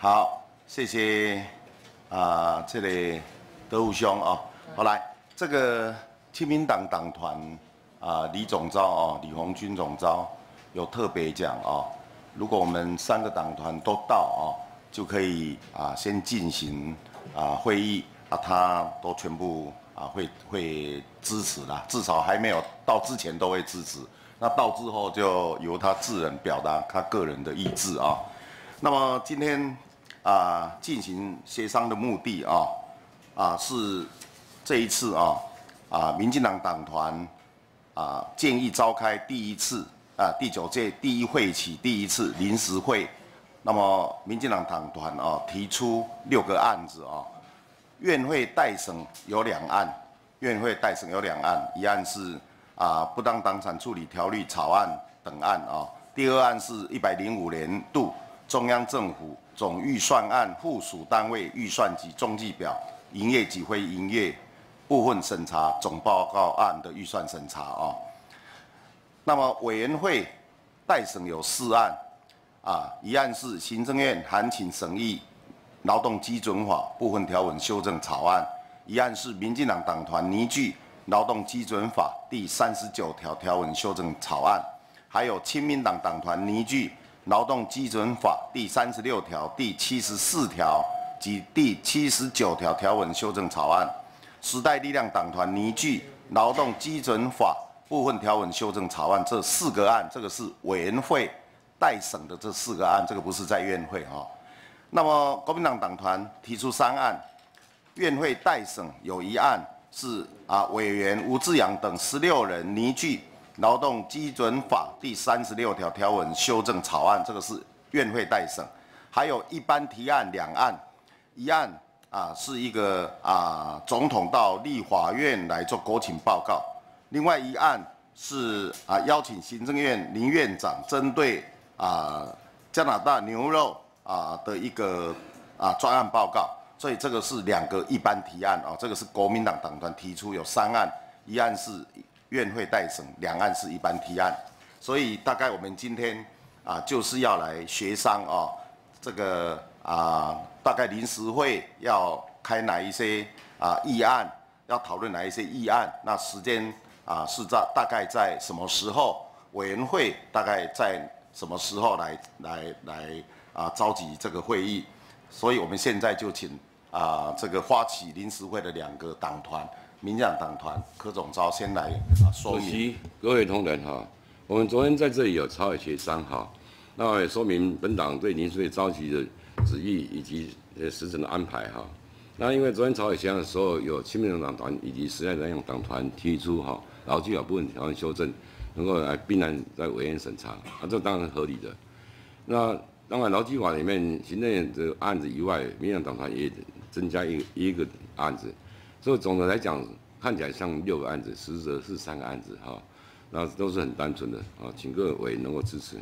好，谢谢这个德武兄哦。好来，这个亲民党党团李总召哦，李鸿钧总召有特别讲哦，如果我们3个党团都到哦，就可以先进行会议他都全部会支持啦，至少还没有到之前都会支持。那到之后就由他自人表达他个人的意志啊。那么今天进行协商的目的是这一次民进党党团建议召开第第9届第1会期第1次临时会。那么民进党党团提出6个案子院会待审有2案，院会待审有2案，一案是不当党产处理条例草案等案第2案是105年度中央政府总预算案附属单位预算及中计表营业及非营业部分审查总报告案的预算审查那么委员会待审有4案一案是行政院函请审议劳动基准法部分条文修正草案，一案是民进党党团拟具劳动基准法第39条条文修正草案，还有亲民党党团拟具劳动基准法第36条、第74条及第79条条文修正草案，时代力量党团拟具劳动基准法部分条文修正草案，这4个案，这个是委员会待审的这4个案，这个不是在院会那么国民党党团提出3案，院会待审有1案是委员吴志阳等16人拟具劳动基准法第36条条文修正草案，这个是院会待审，还有一般提案2案，一案是一个总统到立法院来做国情报告，另外一案是邀请行政院林院长针对加拿大牛肉的一个专案报告，所以这个是2个一般提案这个是国民党党团提出有3案，一案是院会待审，2案是一般提案，所以大概我们今天就是要来协商这个大概临时会要开哪一些议案，要讨论哪一些议案，那时间是大概在什么时候，委员会大概在什么时候来召集这个会议，所以我们现在就请这个发起临时会的2个党团，民进党党团柯总召先来说明。 主席、各位同仁我们昨天在这里有朝野协商那也说明本党对临时会召集的旨意以及时程的安排那因为昨天朝野协商的时候，有亲民党党团以及时代力量党团提出劳基法部分条文修正，能够来并案在委员审查这当然是合理的。那当然，劳基法里面行政院的案子以外，民进党党团也增加一个案子，所以总的来讲，看起来像6个案子，实则是3个案子那都是很单纯的请各位能够支持。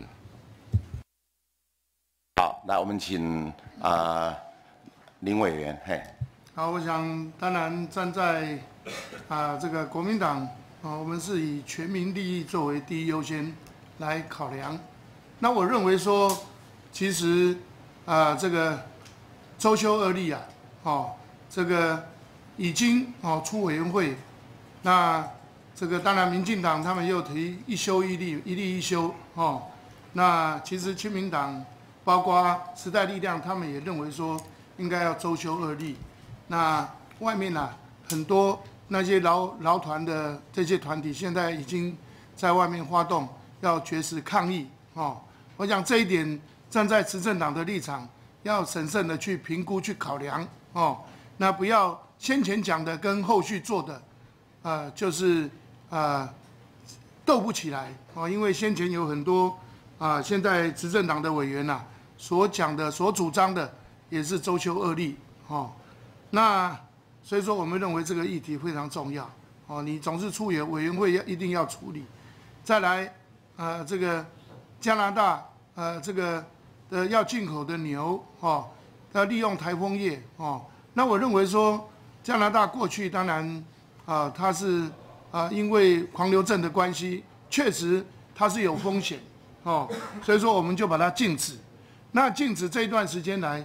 好，来我们请林委员好，我想当然站在这个国民党我们是以全民利益作为第一优先来考量。那我认为说，其实这个周休2例这个已经出委员会，那这个当然民进党他们又提1休1例，1例1休那其实亲民党包括时代力量他们也认为说应该要周休2例。那外面很多那些劳团的这些团体现在已经在外面发动要绝食抗议我想这一点站在执政党的立场，要审慎的去评估、去考量那不要先前讲的跟后续做的就是斗不起来因为先前有很多现在执政党的委员所讲的、所主张的也是周休2例那所以说我们认为这个议题非常重要你总是出委员会一定要处理。再来这个加拿大这个要进口的牛要利用台风业那我认为说加拿大过去当然它是因为狂牛症的关系，确实它是有风险所以说我们就把它禁止。那禁止这一段时间来，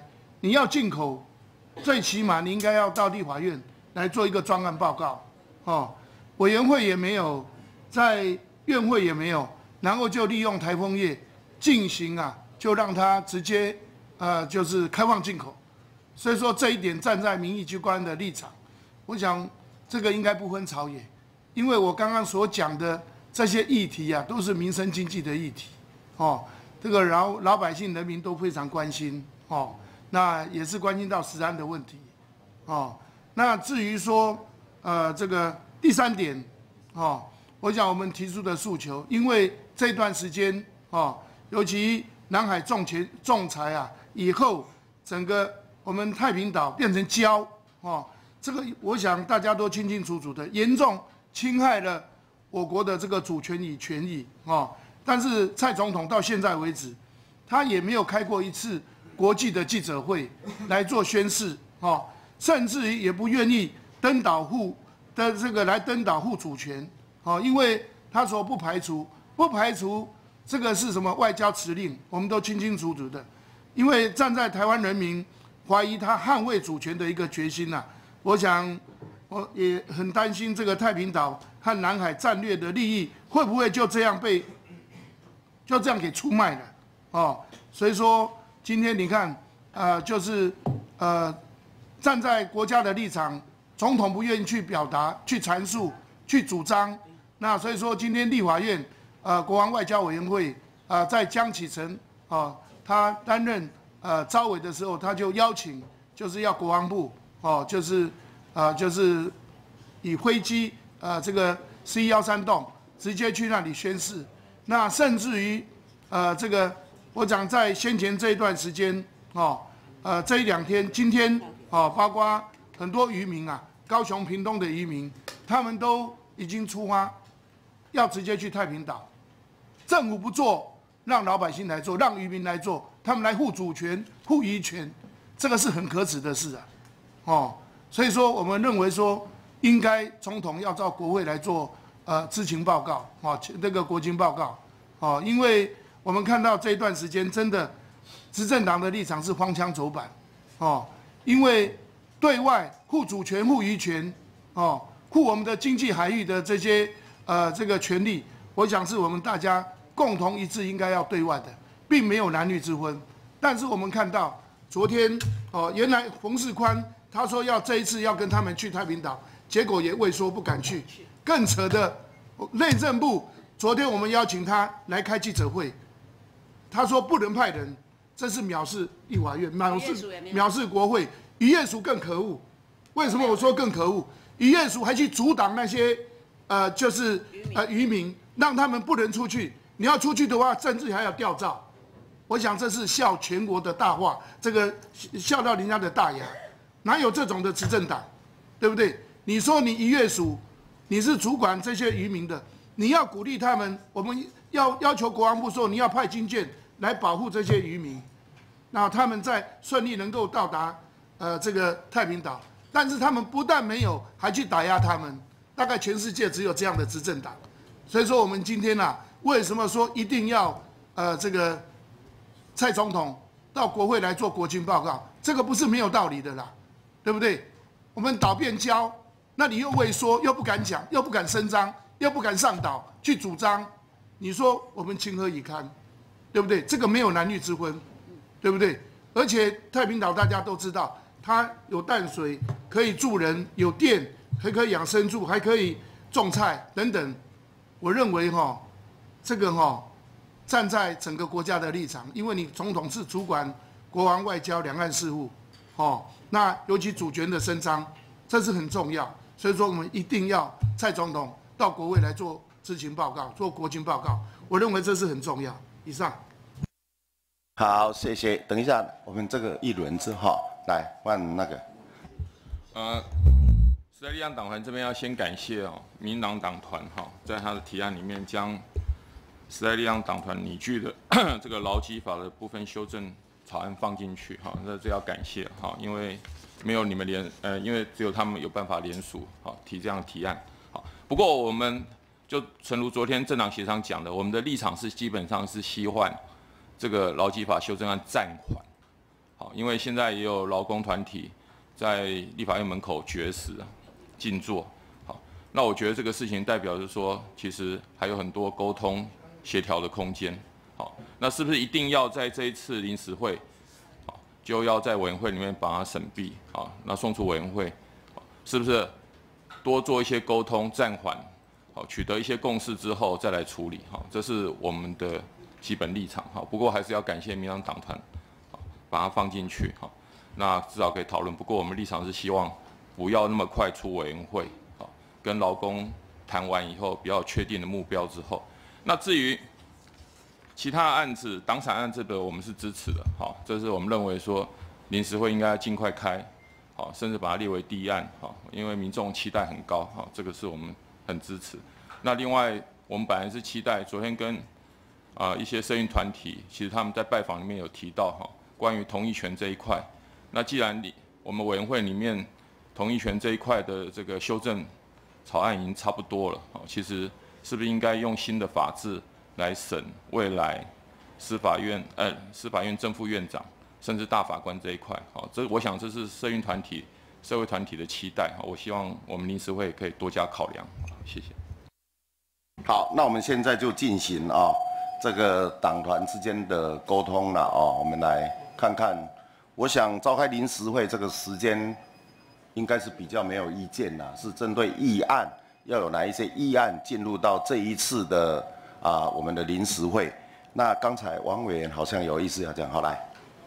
你要进口，最起码你应该要到立法院来做一个专案报告，哦，委员会也没有，在院会也没有，然后就利用台风夜进行啊，就让它直接就是开放进口。所以说这一点站在民意机关的立场，我想这个应该不分朝野，因为我刚刚所讲的这些议题啊，都是民生经济的议题，哦，这个老百姓人民都非常关心，哦，那也是关心到食安的问题，哦，那至于说这个第3点，哦，我想我们提出的诉求，因为这段时间，哦，尤其南海仲裁啊以后，整个我们太平岛变成礁，哦，这个我想大家都清清楚楚的，严重侵害了我国的这个主权与权益，哦。但是蔡总统到现在为止，他也没有开过一次国际的记者会来做宣示，哦，甚至于也不愿意登岛护的这个来登岛护主权，哦，因为他说不排除这个是什么外交辞令，我们都清清楚楚的，因为站在台湾人民怀疑他捍卫主权的一个决心呐，我想我也很担心这个太平岛和南海战略的利益会不会就这样给出卖了，哦，所以说今天你看，就是站在国家的立场，总统不愿意去表达、去阐述、去主张，那所以说今天立法院国防外交委员会在江启臣他担任召委的时候，他就邀请就是要国防部就是以飞机这个C-13洞直接去那里宣誓。那甚至于这个我讲在先前这一段时间这1-2天，今天包括很多渔民啊，高雄屏东的渔民，他们都已经出发，要直接去太平岛。政府不做，让老百姓来做，让渔民来做，他们来护主权、护渔权，这个是很可耻的事啊，所以说我们认为说，应该总统要照国会来做知情报告这个国情报告因为我们看到这一段时间真的执政党的立场是荒腔走板因为对外护主权、护渔权护我们的经济海域的这些这个权利，我想是我们大家共同一致应该要对外的，并没有男女之分。但是我们看到昨天原来冯世宽他说这一次要跟他们去太平岛，结果也畏缩不敢去。更扯的，内政部昨天我们邀请他来开记者会，他说不能派人，这是藐视立法院，藐视国会。渔业署更可恶，为什么我说更可恶？渔业署还去阻挡那些就是渔民，让他们不能出去。你要出去的话，甚至还要吊照。我想这是笑全国的大话，这个笑到人家的大牙，哪有这种的执政党，对不对？你说你渔业署，你是主管这些渔民的，你要鼓励他们，我们要求国防部说你要派军舰来保护这些渔民，那他们在顺利能够到达这个太平岛，但是他们不但没有，还去打压他们，大概全世界只有这样的执政党。所以说我们今天为什么说一定要这个蔡总统到国会来做国情报告？这个不是没有道理的啦，对不对？我们岛变礁，那你又畏缩，又不敢讲，又不敢声张，又不敢上岛去主张，你说我们情何以堪？对不对？这个没有男女之分，对不对？而且太平岛大家都知道，它有淡水，可以住人，有电，还可以养牲畜，还可以种菜等等。我认为这个站在整个国家的立场，因为你总统是主管国防、外交、两岸事务，那尤其主权的伸张，这是很重要。所以说，我们一定要蔡总统到国会来做知情报告、做国情报告。我认为这是很重要。以上。 好，谢谢。等一下，我们这个一轮之后，来换那个。 时代力量党团这边要先感谢民进党党团在他的提案里面将时代力量党团拟具的这个劳基法的部分修正草案放进去那这要感谢因为没有你们因为只有他们有办法联署提这样的提案不过我们就诚如昨天政党协商讲的，我们的立场是基本上是希望这个劳基法修正案暂缓因为现在也有劳工团体在立法院门口绝食静坐，好，那我觉得这个事情代表着说，其实还有很多沟通协调的空间，好，那是不是一定要在这一次临时会，好，就要在委员会里面把它审毕，好，那送出委员会，是不是多做一些沟通暂缓，好，取得一些共识之后再来处理，好，这是我们的基本立场，好，不过还是要感谢民党党团，好，把它放进去，好，那至少可以讨论。不过我们立场是希望不要那么快出委员会，好，跟劳工谈完以后比较确定的目标之后，那至于其他的案子，党产案这个我们是支持的，好，这是我们认为说临时会应该尽快开，好，甚至把它列为第一案，好，因为民众期待很高，好，这个是我们很支持。那另外，我们本来是期待昨天跟一些社运团体，其实他们在拜访里面有提到哈，关于同意权这一块。那既然我们委员会里面同意权这一块的这个修正草案已经差不多了，其实是不是应该用新的法制来审未来司法院正副院长甚至大法官这一块？好，我想这是社运团体、社会团体的期待。我希望我们临时会可以多加考量。谢谢。 好，那我们现在就进行这个党团之间的沟通了我们来看看，我想召开临时会这个时间应该是比较没有意见啦，是针对议案要有哪一些议案进入到这一次的我们的临时会。那刚才王委员好像有意思要讲，好来。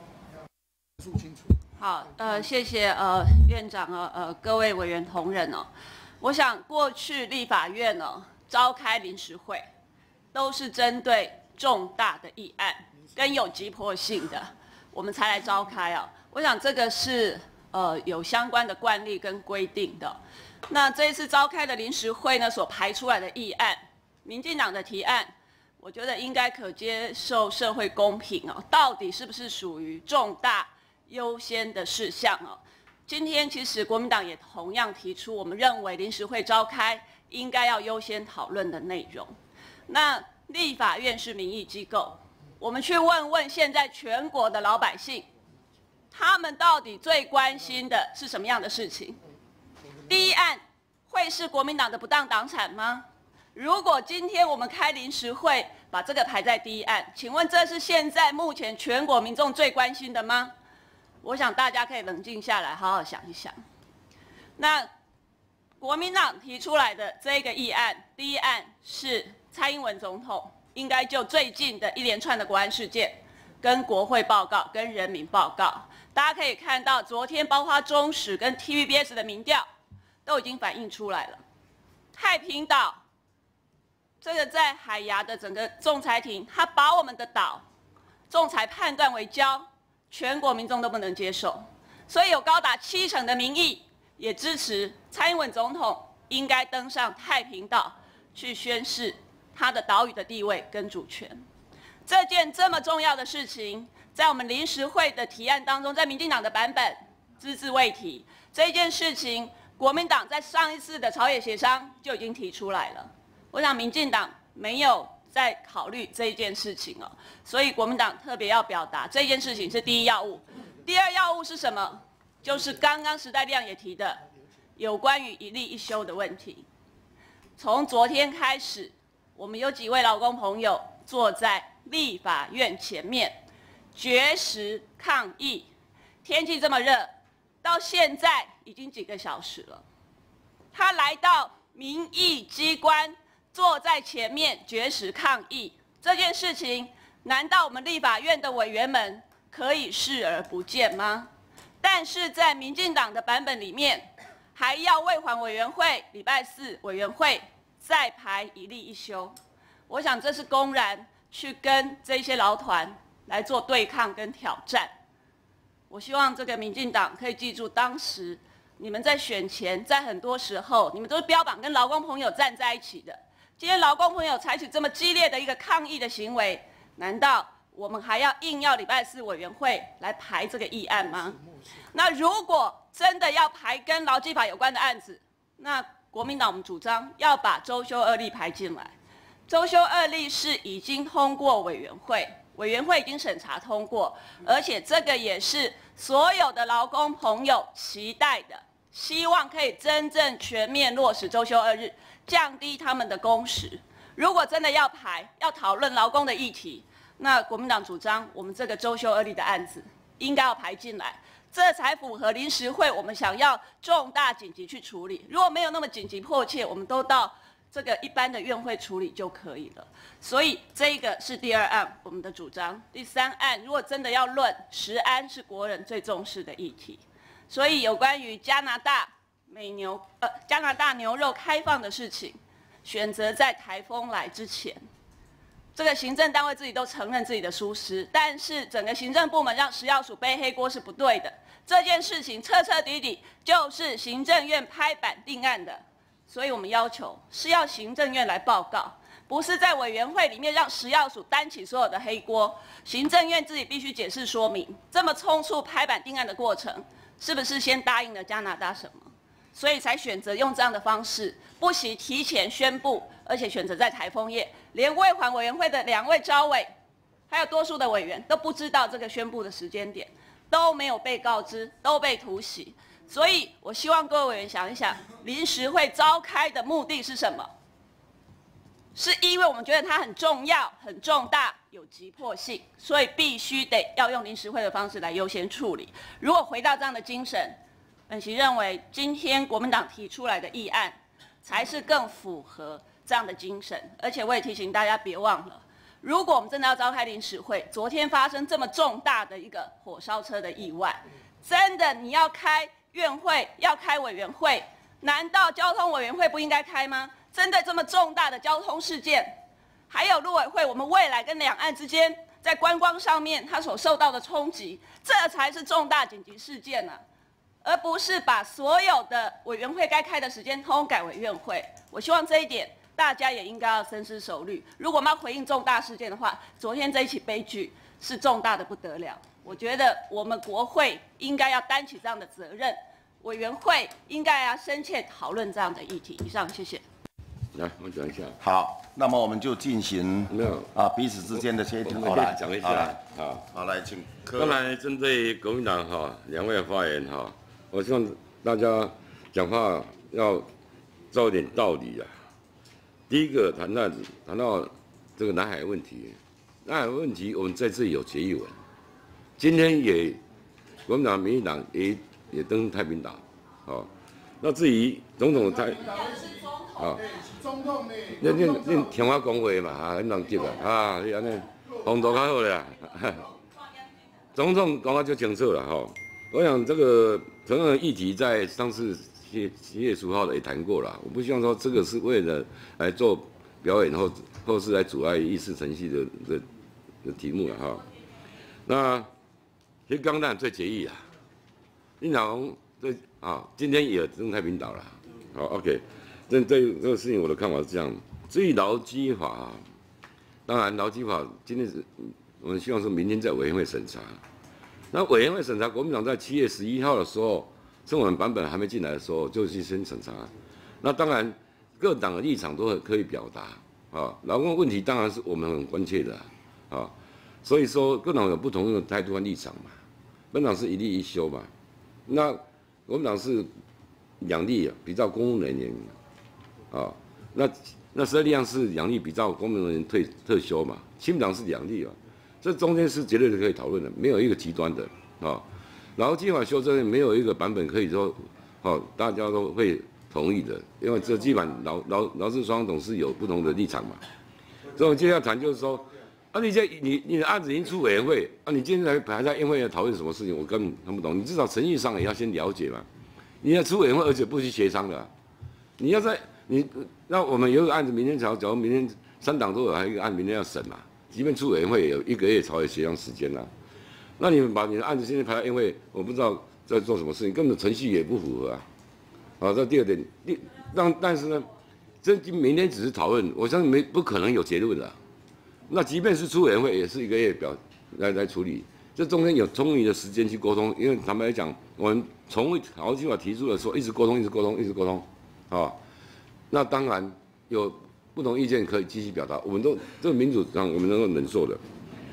好，谢谢院长各位委员同仁我想过去立法院召开临时会，都是针对重大的议案跟有急迫性的，我们才来召开我想这个是有相关的惯例跟规定的。那这一次召开的临时会呢，所排出来的议案，民进党的提案，我觉得应该可接受社会公平到底是不是属于重大优先的事项今天其实国民党也同样提出，我们认为临时会召开应该要优先讨论的内容。那立法院是民意机构，我们去问问现在全国的老百姓，他们到底最关心的是什么样的事情？第一案会是国民党的不当党产吗？如果今天我们开临时会，把这个排在第一案，请问这是现在目前全国民众最关心的吗？我想大家可以冷静下来，好好想一想。那国民党提出来的这个议案，第一案是蔡英文总统应该就最近的一连串的国安事件，跟国会报告、跟人民报告。大家可以看到，昨天包括中时跟 TVBS 的民调都已经反映出来了。太平岛这个在海牙的整个仲裁庭，他把我们的岛仲裁判断为礁，全国民众都不能接受，所以有高达70%的民意也支持蔡英文总统应该登上太平岛去宣示他的岛屿的地位跟主权。这件这么重要的事情，在我们临时会的提案当中，在民进党的版本只字未提。这件事情，国民党在上一次的朝野协商就已经提出来了。我想民进党没有在考虑这一件事情所以国民党特别要表达这件事情是第一要务。第二要务是什么？就是刚刚时代力量也提的，有关于一例一休的问题。从昨天开始，我们有几位劳工朋友坐在立法院前面绝食抗议，天气这么热，到现在已经几个小时了。他来到民意机关，坐在前面绝食抗议，这件事情，难道我们立法院的委员们可以视而不见吗？但是在民进党的版本里面，还要卫环委员会礼拜四委员会再排一例一休。我想这是公然去跟这些劳团来做对抗跟挑战。我希望这个民进党可以记住，当时你们在选前，在很多时候，你们都是标榜跟劳工朋友站在一起的。今天劳工朋友采取这么激烈的一个抗议的行为，难道我们还要硬要礼拜四委员会来排这个议案吗？那如果真的要排跟劳基法有关的案子，那国民党我们主张要把周休二例排进来。周休二例是已经通过委员会， 委员会已经审查通过，而且这个也是所有的劳工朋友期待的，希望可以真正全面落实周休2日，降低他们的工时。如果真的要讨论劳工的议题，那国民党主张我们这个周休2日的案子应该要排进来，这才符合临时会我们想要重大紧急去处理。如果没有那么紧急迫切，我们都到这个一般的院会处理就可以了。所以这个是第2案我们的主张。第3案，如果真的要论，食安是国人最重视的议题，所以有关于加拿大牛肉开放的事情，选择在台风来之前，这个行政单位自己都承认自己的疏失，但是整个行政部门让食药署背黑锅是不对的。这件事情彻彻底底就是行政院拍板定案的，所以我们要求是要行政院来报告，不是在委员会里面让食药署担起所有的黑锅。行政院自己必须解释说明，这么匆促拍板定案的过程，是不是先答应了加拿大什么？所以才选择用这样的方式，不惜提前宣布，而且选择在台风夜，连卫环委员会的2位召委，还有多数的委员都不知道这个宣布的时间点，都没有被告知，都被突袭。所以我希望各位委员想一想，临时会召开的目的是什么？是因为我们觉得它很重要、很重大、有急迫性，所以必须得要用临时会的方式来优先处理。如果回到这样的精神，本席认为今天国民党提出来的议案才是更符合这样的精神。而且我也提醒大家别忘了，如果我们真的要召开临时会，昨天发生这么重大的一个火烧车的意外，真的你要开院会，要开委员会，难道交通委员会不应该开吗？针对这么重大的交通事件，还有陆委会，我们未来跟两岸之间在观光上面它所受到的冲击，这才是重大紧急事件啊，而不是把所有的委员会该开的时间通改为院会。我希望这一点大家也应该要深思熟虑。如果我们要回应重大事件的话，昨天这一起悲剧是重大的不得了。我觉得我们国会应该要担起这样的责任，委员会应该要深切讨论这样的议题。以上，谢谢。 来，我讲一下。 好，那么我们就进行没有彼此之间的协调。 我们讲一下。 好，来，请。 刚才针对国民党2位发言我希望大家讲话要照一点道理啊。第一个谈到这个南海问题，南海问题我们在这里有决议文，今天也国民党、民进党也登太平岛，那至于总统在总统呢？ 恁听我讲话嘛，恁人急你安尼风度较好咧。总统讲得就清楚了我想这个同样的议题在上次7月15号也谈过了，我不希望说这个是为了来做表演或是来阻碍议事程序的题目了那其实刚才最决议你老公对今天也登太平岛了OK。对这个事情，我的看法是这样。至于劳基法当然劳基法今天我们希望说明天在委员会审查。那委员会审查，国民党在7月11号的时候，正文版本还没进来的时候，就去先审查。那当然各党的立场都可以表达劳工问题当然是我们很关切的所以说各党有不同的态度和立场嘛。本党是一例一休嘛，那国民党是两例比照公务人员。那时代力量是两例比照公务人员特休嘛，亲民党是2例这中间是绝对是可以讨论的，没有一个极端的劳基法修正没有一个版本可以说大家都会同意的，因为这基本劳资双方董事有不同的立场嘛。所以我接下来谈就是说你的案子已经出委员会你今天还在院会讨论什么事情，我根本看不懂。你至少程序上也要先了解嘛。你要出委员会，而且不去协商的你要那我们有一个案子，明天假如明天3党都有，还有一个案明天要审嘛，即便出委员会也有1个月朝野协商时间那你们把你的案子现在排到院会，我不知道在做什么事情，根本程序也不符合这第二点，但是呢，这明天只是讨论，我相信不可能有结论的。那即便是出委员会，也是1个月来处理，这中间有充裕的时间去沟通，因为坦白讲，我们从劳基法提出的时候，一直沟通那当然有不同意见可以继续表达，我们都这个民主上我们能够忍受的。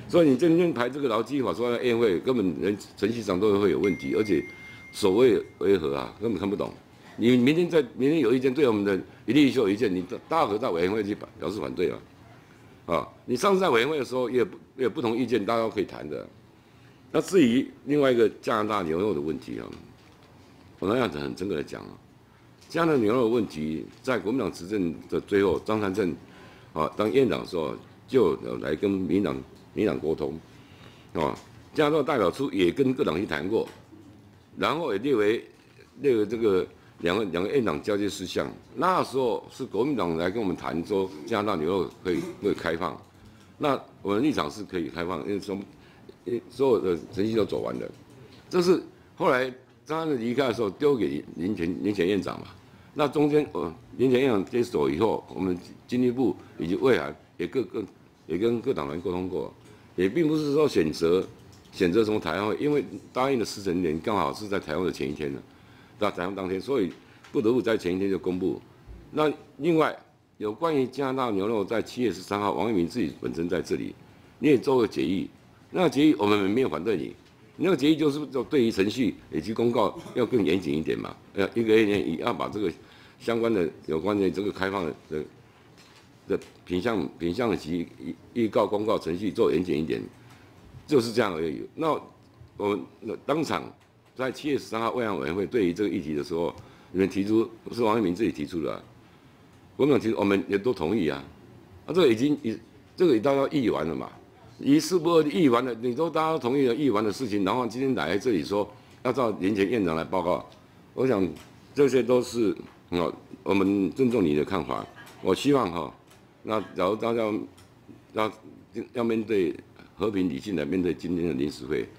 所以你今天排这个劳基法说要宴会，根本人程序上都会有问题，而且所谓为何啊，根本看不懂。你明天有意见，对我们的一例一休有意见，你大可到委员会去表示反对嘛。啊，你上次在委员会的时候也有不同意见，大家都可以谈的。那至于另外一个加拿大牛肉的问题啊，我那样子很诚恳的讲啊，加拿大牛肉的问题，在国民党执政的最后，张善政啊当院长的时候，就来跟民党沟通，啊，加拿大代表处也跟各党去谈过，然后也列为这个两个院长交接事项。那时候是国民党来跟我们谈说加拿大牛肉可以开放，那我们立场是可以开放，因为所有的程序都走完了。这是后来张善政离开的时候丢给林前院长嘛。那中间林前院长接手以后，我们经济部以及卫韩也跟各党团沟通过，也并不是说选择什么台湾会，因为答应的时辰点刚好是在台湾的前一天呢，在台湾当天，所以不得不在前一天就公布。那另外有关于加拿大牛肉在7月13号，王一鸣自己本身在这里，你也做个决议，那个决议我们没有反对你，那个决议就是对于程序以及公告要更严谨一点嘛，一个月内要把这个相关的有关的这个开放的品项及预告公告程序做严谨一点，就是这样而已。那我们当场在7月13号卫安委员会对于这个议题的时候，你们提出是王一鸣自己提出的、啊，国民党提出我们也都同意啊，这个这个大家议完了嘛，一4不2议完了，你都大家都同意了议完的事情，然后今天来这里说要照林前院长来报告，我想这些都是我们尊重你的看法，我希望那假如大家要面对和平理性的面对今天的临时会，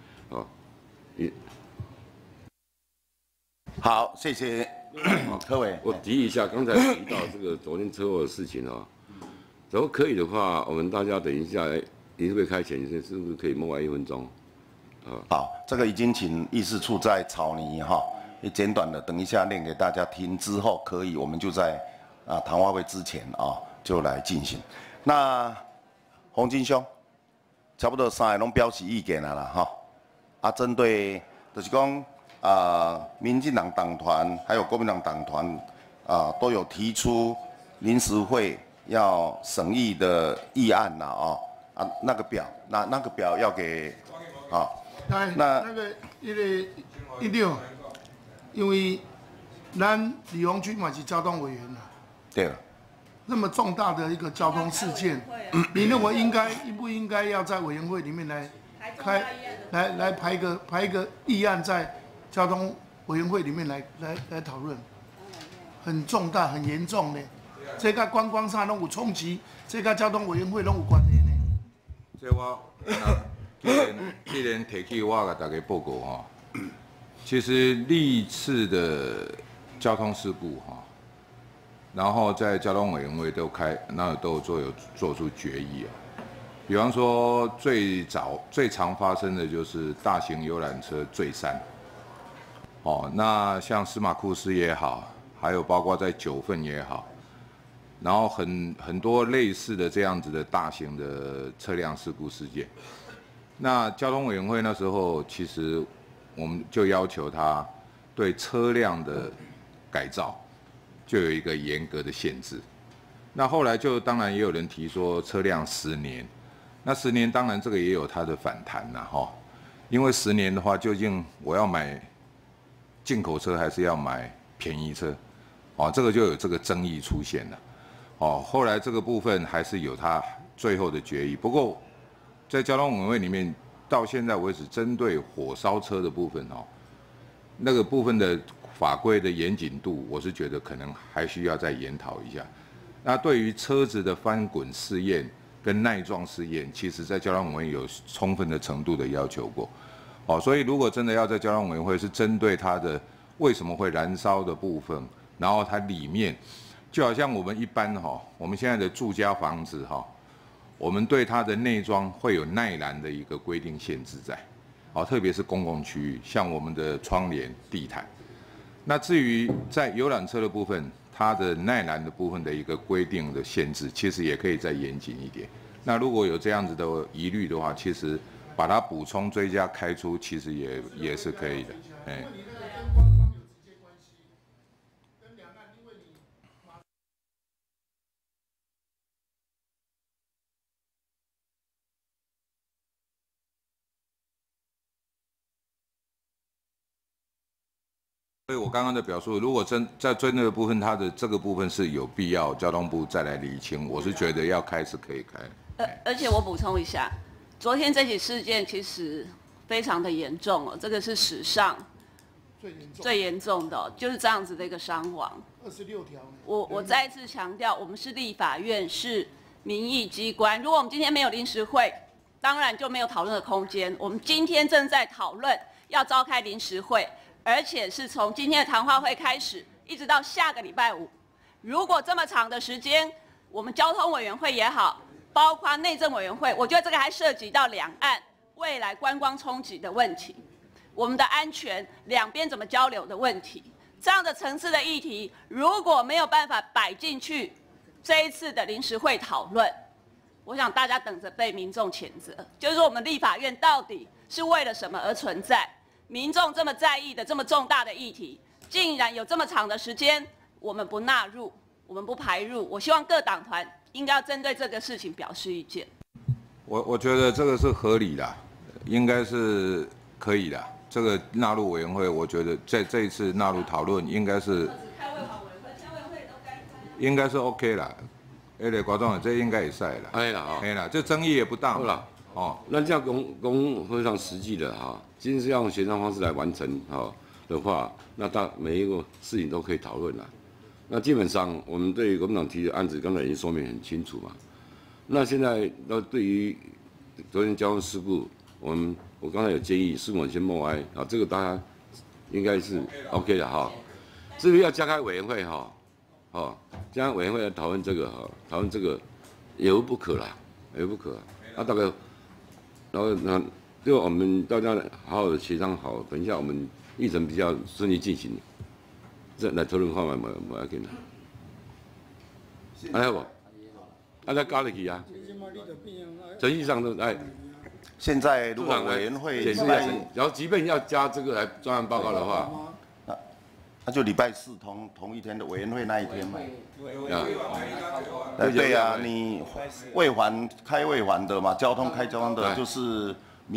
好，谢谢柯委。 我提一下，刚才提到这个昨天车祸的事情如果可以的话，我们大家等一下临时会开前，是不是可以默哀1分钟？ 好，这个已经请议事处在草拟简短的，等一下念给大家听之后，可以我们就在谈话会之前就来进行。那洪金兄，差不多3个拢表示意见啦针对就是讲民进党党团还有国民党党团都有提出临时会要审议的议案那个表那个表要给那个116，因为咱李鸿钧嘛是交通委员对了。 那么重大的一个交通事件，你认为应不应该要在委员会里面来排一个议案，在交通委员会里面来讨论？很重大、很严重的，这跟观光上拢有冲击，这跟交通委员会拢有关联的。 这我既然提起，我给大家报告其实历次的交通事故然后在交通委员会都有做出决议比方说最常发生的就是大型游览车坠山那像司马库斯也好，还有包括在九份也好，然后很多类似的这样子的大型的车辆事故事件，那交通委员会那时候其实我们就要求他对车辆的改造就有一个严格的限制。那后来就当然也有人提说车辆10年，那10年当然这个也有它的反弹因为10年的话，究竟我要买进口车还是要买便宜车这个就有这个争议出现了后来这个部分还是有它最后的决议。不过在交通委员会里面到现在为止，针对火烧车的部分那个部分的法规的严谨度，我是觉得可能还需要再研讨一下。那对于车子的翻滚试验跟耐撞试验，其实在交通委员会有充分的程度的要求过所以如果真的要在交通委员会是针对它的为什么会燃烧的部分，然后它里面就好像我们一般我们现在的住家房子我们对它的内装会有耐燃的一个规定限制在特别是公共区域，像我们的窗帘、地毯。那至于在游览车的部分，它的耐燃的部分的一个规定的限制，其实也可以再严谨一点。 那如果有这样子的疑虑的话，其实把它补充追加开出，其实也是可以的，哎。所以我刚刚的表述，如果在针对的部分，它的这个部分是有必要交通部再来厘清，我是觉得要开是可以开。 而且我补充一下，昨天这起事件其实非常的严重哦，这个是史上最严重的，就是这样子的一个伤亡。 26条。 我再一次强调，我们是立法院，是民意机关。如果我们今天没有临时会，当然就没有讨论的空间。我们今天正在讨论要召开临时会。而且是从今天的谈话会开始，一直到下个礼拜5。如果这么长的时间，我们交通委员会也好，包括内政委员会，我觉得这个还涉及到两岸未来观光冲击的问题，我们的安全、两边怎么交流的问题，这样的层次的议题，如果没有办法摆进去这一次的临时会讨论，我想大家等着被民众谴责，就是说我们立法院到底是为了什么而存在？民众这么在意的这么重大的议题，竟然有这么长的时间，我们不纳入，我们不排入。我希望各党团应该要针对这个事情表示意见。 我觉得这个是合理的，应该是可以的。这个纳入委员会，我觉得在这一次纳入讨论，应该是应该是 OK 啦。观众这应该也赛了， 哎啦， 哎啦，这争议也不大。 好啦， 哦， 那这样公非常实际的哈，今天是要用协商方式来完成哈的话，那每一个事情都可以讨论啦。那基本上我们对于国民党提的案子，刚才已经说明很清楚嘛。那现在对于昨天交通事故，我刚才有建议事故先默哀啊，这个大家应该是 OK 的哈。至于要加开委员会哈，加开委员会来讨论这个哈，讨论这个也无不可啦，也无不可。啊，大概，然后那就我们大家好好的协商好，等一下我们议程比较顺利进行，再来讨论看卖无要紧啦。哎不，啊再加入去啊，程序上都哎。 现在如果委员会礼拜， 然后即便要加这个来专案报告的话， 那就礼拜4同一天的委员会那一天嘛。对呀，你开未还的嘛，交通开交通的，就是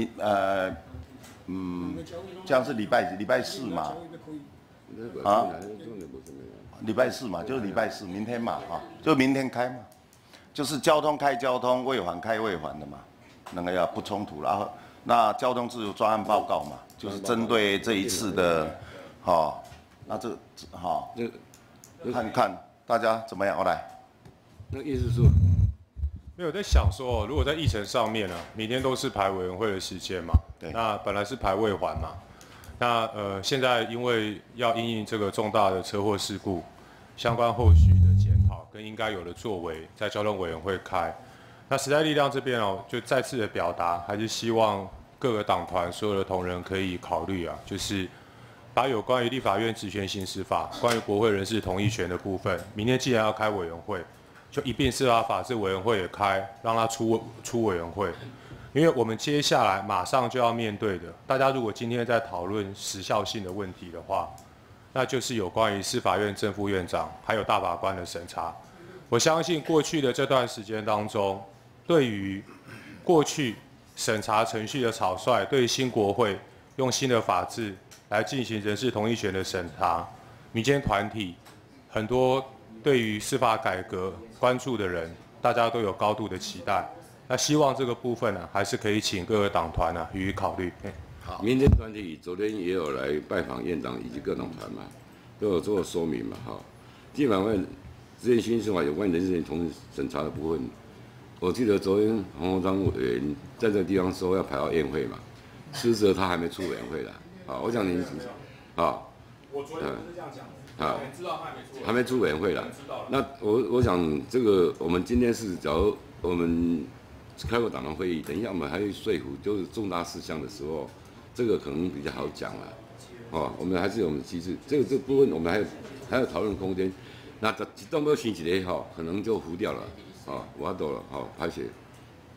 这样是礼拜4嘛。啊，礼拜4嘛，就是礼拜4，明天嘛，就明天开嘛，就是交通开交通，未还开未还的嘛。那个要不冲突，然后那交通自由专案报告嘛，就是针对这一次的，那这看看大家怎么样，来。 那意思是没有在想说，如果在议程上面呢，明天都是排委员会的时间嘛， 对， 那本来是排未还嘛，那现在因为要因应这个重大的车祸事故，相关后续的检讨跟应该有的作为，在交通委员会开。那时代力量这边就再次的表达，还是希望各个党团所有的同仁可以考虑就是把有关于立法院职权行使法、关于国会人事同意权的部分，明天既然要开委员会，就一并司法法制委员会也开，让它出委员会，因为我们接下来马上就要面对的，大家如果今天在讨论时效性的问题的话，那就是有关于司法院正副院长还有大法官的审查。我相信过去的这段时间当中，对于过去审查程序的草率，对于新国会用新的法制来进行人事同意权的审查，民间团体很多对于司法改革关注的人，大家都有高度的期待。那希望这个部分呢，还是可以请各个党团呢予以考虑。 好，民间团体昨天也有来拜访院长以及各党团嘛，都有做说明嘛，基本上之前新司法有关人事同意审查的部分。我记得昨天黄鸿章委员在这个地方说要排到院会嘛，实则他还没出委员会啦。我想您我昨天不是这样讲的，知道他还没出委员会啦。那我想这个我们今天是，假如我们开过党团会议，等一下我们还会说服，就是重大事项的时候，这个可能比较好讲啦。我们还是有我们机制，这部分我们还有讨论空间。那一动不要星期的可能就糊掉了。我多了，拍摄。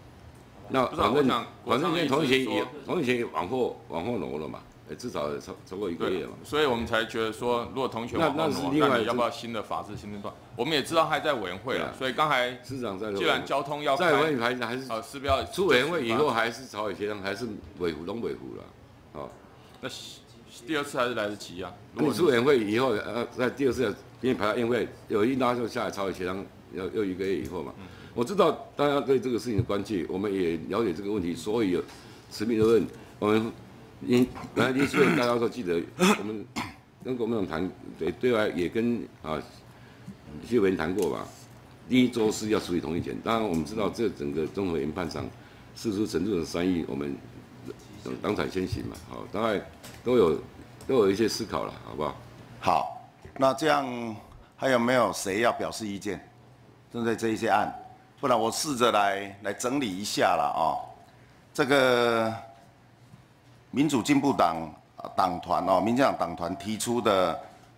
那不是啊反正我想现在同学也国往后挪了嘛，至少超过1个月嘛。 所以我们才觉得说，如果同学往后挪，那你要不要新的法制新的段？我们也知道还在委员会了，所以刚才市长在， 既然交通要开， 在委员会还是是不要出委员会以后还是朝野协商，还是维护了，哦。 那第二次还是来得及啊。 你出委员会以后，在第二次给你排到院会，有一拉就下来朝野协商，又1个月以后嘛。我知道大家对这个事情的关切，我们也了解这个问题，所以有持平的问，我们本来林书记大家都记得，我们跟国民党谈，对外也跟一些委员谈过吧。第1周是要处理同意权，当然我们知道这整个综合研判上，释出程度的3亿，我们当场先行嘛，好，大概都有一些思考了，好不好？ 好，那这样还有没有谁要表示意见？针对这一些案，不然我试着来整理一下了啊。这个民主进步党党团民进党党团提出的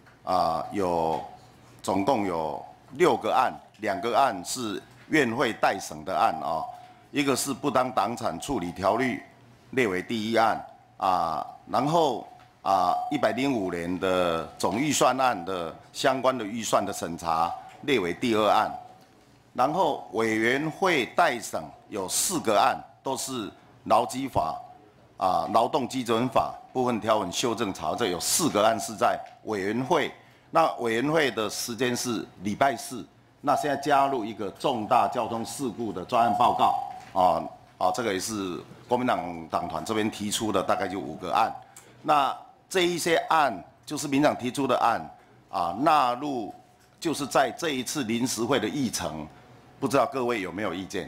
总共有6个案，2个案是院会代审的案一个是不当党产处理条例列为第1案然后105年的总预算案的相关的预算的审查列为第2案，然后委员会代审有4个案，都是劳基法劳动基准法部分条文修正草，这有4个案是在委员会。那委员会的时间是礼拜4，那现在加入一个重大交通事故的专案报告这个也是国民党党团这边提出的，大概就5个案。那这一些案就是民党提出的案纳入就是在这一次临时会的议程，不知道各位有没有意见？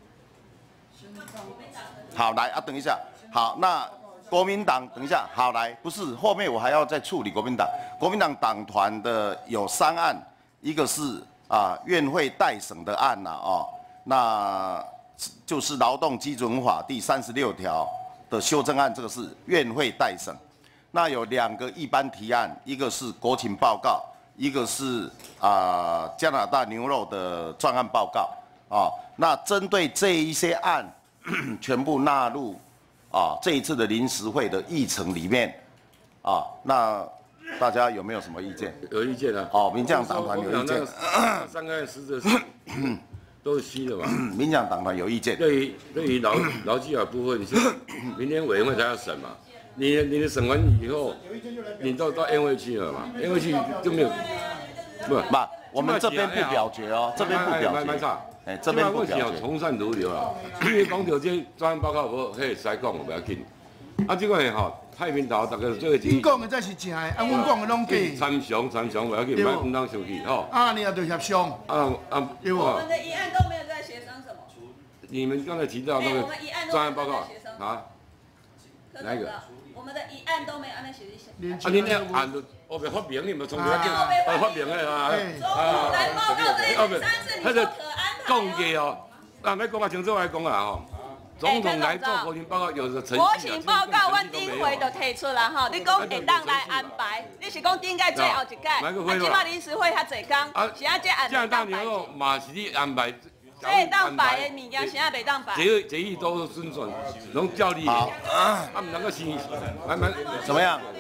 好，来等一下，好，那国民党等一下，好来，不是后面我还要再处理国民党党团的有3案，一个是院会代审的案那就是劳动基准法第36条的修正案，这个是院会代审。那有2个一般提案，一个是国情报告，一个是加拿大牛肉的专案报告那针对这一些案，全部纳入这一次的临时会的议程里面那大家有没有什么意见？ 有意见啊。 民进党党团有意见。 3个案实质是都是虚的嘛。 民进党党团有意见。 对于劳基法部分，明天委员会才要审嘛。你的审完以后，你到院会去了嘛？院会去就没有， 我们这边不表决这边不表决。这边不表决。 从善如流啦。因为讲到这专案报告，无迄使讲不要紧。这个太平岛大概做一。 你讲的才是正的，阮讲的拢假。 参详不要紧，唔当生气你也得协商。对不？ 我们的1案都没有在协商什么。 你们刚才提到那个专案报告哪一个？ 我们的1案都没有按那协议。 你那案我被发明，你们从不要紧，发明的来报告这3次你说可安排讲嘅要讲清楚来讲总统来做国情报告，有的程序。 国情报告，阮顶回就提出啦你讲会当来安排，你是讲顶届最后一届，即摆临时会较济工，是这安排当排。 嘛是你安排。 这当排的物件，现在袂当排。 这一都遵循，拢叫你。好，唔能够先慢慢怎么样？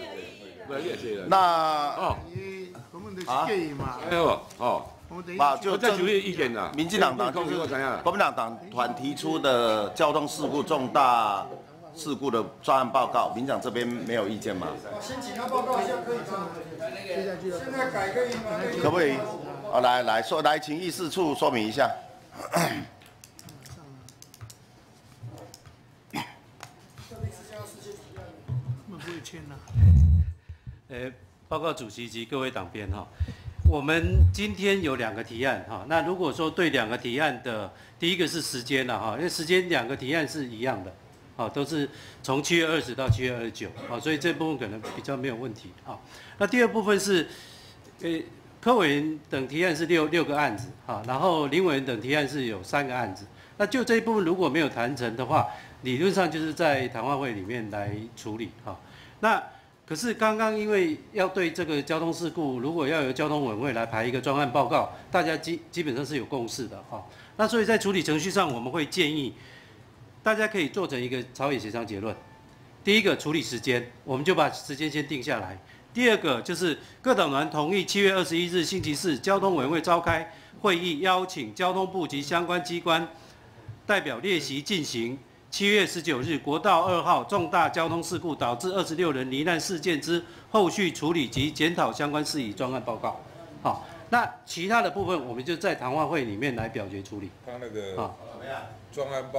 那我们的建议嘛。 就再提意见啦。 民进党党就是国民党党团提出的交通事故重大事故的专案报告，民进党这边没有意见吗？ 申请要报告一下可以吗？现在改可以吗？ 可不可以？来，请议事处说明一下。 报告主席及各位党编我们今天有2个提案那如果说对2个提案的，第一个是时间了因为时间2个提案是一样的都是从7月20到7月29所以这部分可能比较没有问题那第二部分是柯委员等提案是6个案子然后林委员等提案是有3个案子。那就这一部分如果没有谈成的话，理论上就是在谈话会里面来处理那可是刚刚因为要对这个交通事故，如果要由交通委员会来排一个专案报告，大家基本上是有共识的那所以在处理程序上，我们会建议大家可以做成一个朝野协商结论。第一个处理时间，我们就把时间先定下来。第二个就是各党团同意7月21日星期四交通委员会召开会议，邀请交通部及相关机关代表列席进行7月19日国道2号重大交通事故导致26人罹难事件之后续处理及检讨相关事宜专案报告。好，那其他的部分我们就在谈话会里面来表决处理。 他那个专案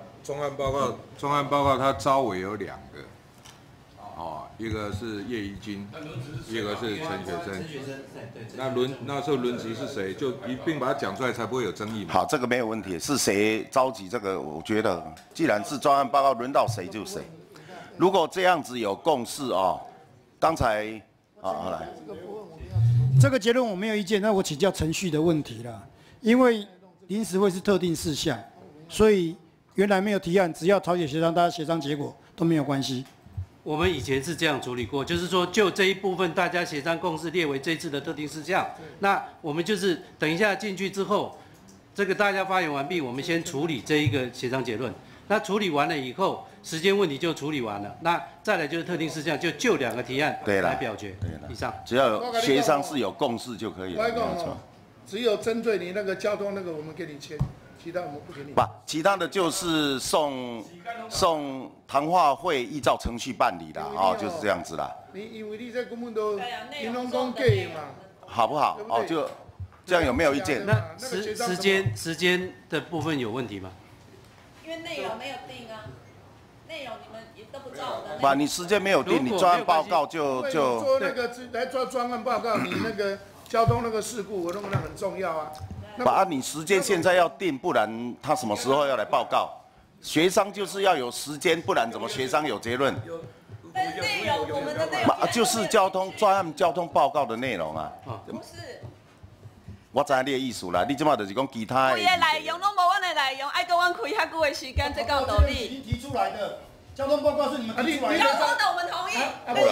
报告，他招委有2个。一个是叶宜津，一个是陈学生。那时候轮值是谁？就一并把它讲出来，才不会有争议嘛。 好，这个没有问题。是谁召集这个？我觉得，既然是专案报告，轮到谁就谁。如果这样子有共识哦，刚才好来， 这个结论我没有意见，那我请教程序的问题啦。因为临时会是特定事项，所以原来没有提案，只要朝野协商，大家协商结果都没有关系。 我们以前是这样处理过，就是说就这一部分大家协商共识列为这次的特定事项。那我们就是等一下进去之后，这个大家发言完毕，我们先处理这一个协商结论。那处理完了以后，时间问题就处理完了。那再来就是特定事项，就2个提案来表决。以上， 只要有协商是有共识就可以了。没有错。 只有针对你那个交通那个，我们给你签。其他我们不给你。 不，其他的就是送谈话会依照程序办理啦，就是这样子啦。 因为你这根本都你拢讲假嘛， 好不好？就这样有没有意见？ 那时间的部分有问题吗？ 因为内容没有定啊，内容你们也都不知道的。 把你时间没有定，你专案报告就做那个来做专案报告，你那个交通那个事故，我认为那很重要啊。 把你时间现在要定，不然他什么时候要来报告？协商就是要有时间，不然怎么协商有结论？ 内容我们的内容就是交通专案交通报告的内容啊。 不是。 我知你的意思啦，你即马就是讲其他的。 伊的内容拢无阮的内容，爱跟阮开遐久的时间，这够道理。 已经提出来的交通报告是你们提出来的。 交通的我们同意。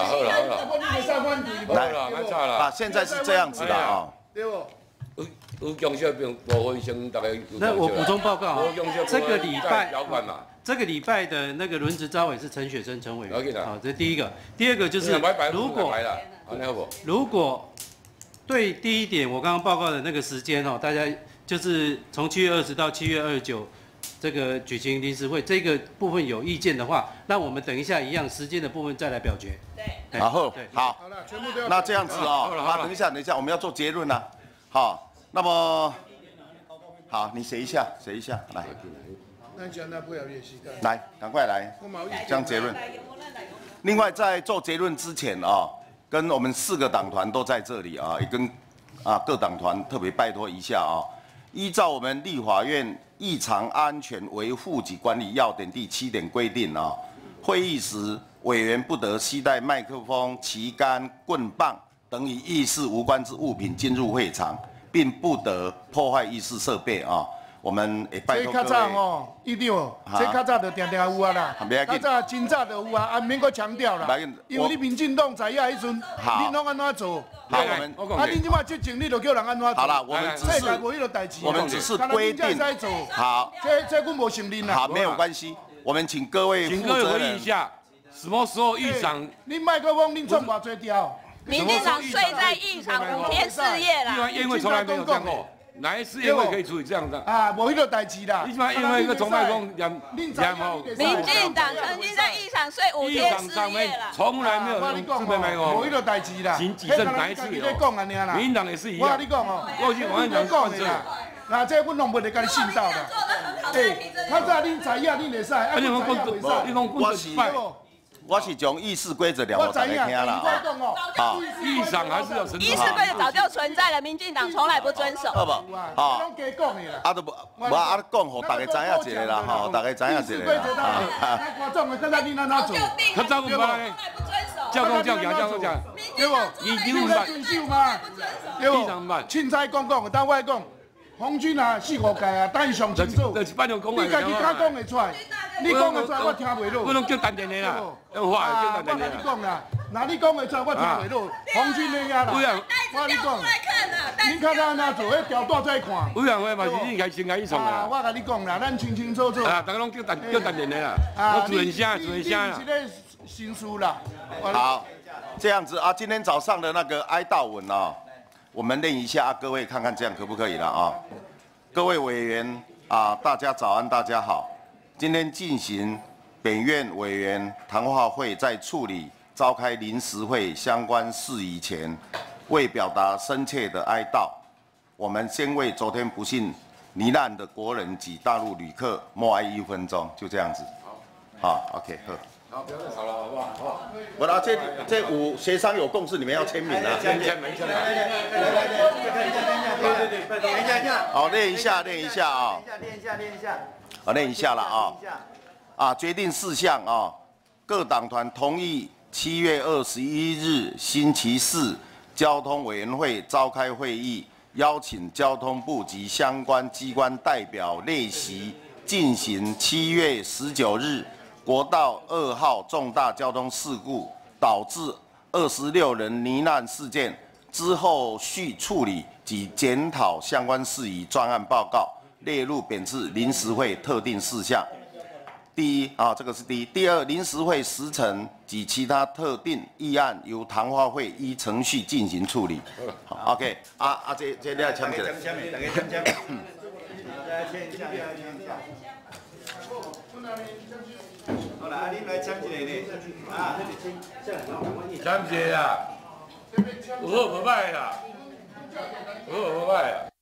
来，现在是这样子的啊。 对不？ 有强小部分先大概。 那我补充报告啊，这个礼拜的那个轮值召委是陈雪生陈委员，好，这是第一个。第二个就是如果对第一点我刚刚报告的那个时间大家就是从7月20到7月29这个举行临时会这个部分有意见的话，那我们等一下一样时间的部分再来表决。 对。 然后好， 全部都要。 那这样子等一下，我们要做结论啦。好，那么好，你写一下，来。来，赶快来，这样结论。另外，在做结论之前跟我们4个党团都在这里也跟各党团特别拜托一下依照我们立法院异常安全维护及管理要点第7点规定会议时委员不得携带麦克风、旗杆、棍棒等与议事无关之物品进入会场，并不得破坏议事设备我们会拜托各位。 这较早一定这较早就定有啊啦，较早真早就有啊，免搁强调啦。因为你民进党知影迄阵，你拢安怎做？ 好， 你即马执政，你就叫人安怎做？ 好了，我们只是规定。好， 这阮无承认啦。 好，没有关系，我们请各位负责回忆一下，什么时候议长？ 你麦克风你创偌济条？ 民进党睡在议场5天4夜啦。 议员宴会从来没有这样过。哪一次宴会可以处理这样的？ 无迄个代志啦。 你起码宴会一个总麦克两民进党曾经在议场睡5天4夜啦。 从来没有用自备麦克风。 无迄个代志啦。 请举证哪一次有？民进党也是一样。 我跟你讲过去我跟你讲惯例。 那这阮拢袂得甲你信到啦。较早恁知影恁会使， 你讲棍子拜。 我是从议事规则我大家听啦。 好，议长还是要遵守。 议事规则早就存在了，民进党从来不遵守。 好不？好。 拢加讲的啦。 都无讲，互大家知影一个啦，大家知影一个啦。 观众的，刚才恁安怎做？ 他照顾吗？照讲， 对不？ 你不办？ 遵守吗？对不？凊彩讲，但我讲，红军4、5届等伊上清楚。你家己敢讲会出来？你讲会出来，我听袂落。 我拢叫单电的啦，用话叫单电的。 我跟你讲啦，那你讲会出来，我听袂落。红军的呀啦。 我跟你讲。带资料出来看啦，带恁较早哪做？迄条带再看。 委员会嘛是你先开始创啊。 我甲你讲啦，咱清清楚楚。 啊，大家拢叫单人的啦。我主人声，主人声啦。 你是个新书啦。 好，这样子啊，今天早上的那个哀悼文啊，我们练一下，各位看看这样可不可以了啊？各位委员啊，大家早安，大家好。今天进行本院委员谈话会，在处理召开临时会相关事宜前，为表达深切的哀悼，我们先为昨天不幸罹难的国人及大陆旅客默哀1分钟，就这样子。好 ，OK， 好。 好，不要再吵了，好不好？好。 不啦，这五协商有共识，你们要签名啊。 签名。 好，练一下啊。 练一下。 好，练一下了啊。决定事项啊，各党团同意7月21日星期四交通委员会召开会议，邀请交通部及相关机关代表列席，进行7月19日国道2号重大交通事故导致26人罹难事件之后续处理及检讨相关事宜专案报告，列入本次临时会特定事项。第一啊，这个是第一。第二，临时会时程及其他特定议案由谈话会依程序进行处理。好 ，OK， 这你要签起来。 大家签名。大家签一下。好啦，恁来签一个呢。啊， 签一个啦。有好无歹啦。有好无歹啦。